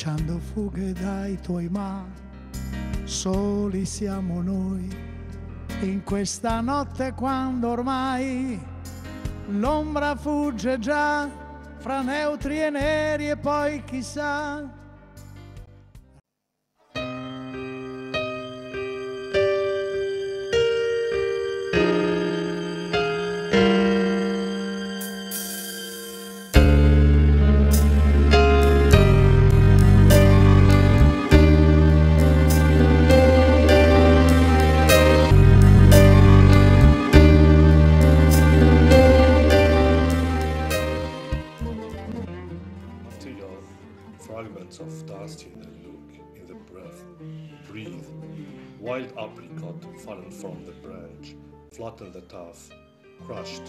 scacciando fughe dai tuoi ma, soli siamo noi, in questa notte quando ormai l'ombra fugge già fra neutri e neri e poi chissà. Fragments of dust in the look, in the breath. Breathe. Wild apricot fallen from the branch, flattened the tuff, crushed.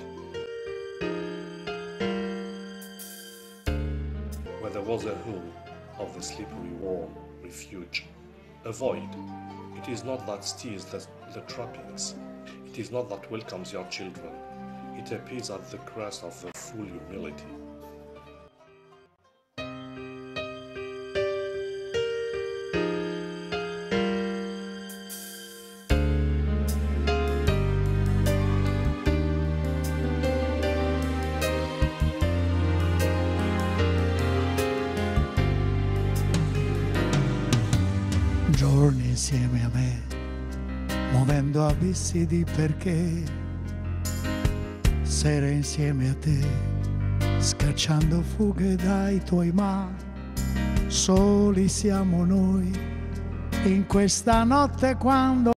Where there was a hole of the slippery worm, refuge. Avoid. It is not that steals the trappings. It is not that welcomes your children. It appears at the crest of the full humility. Giorni insieme a me, muovendo abissi di perché, sere insieme a te, scacciando fughe dai tuoi ma, soli siamo noi, in questa notte quando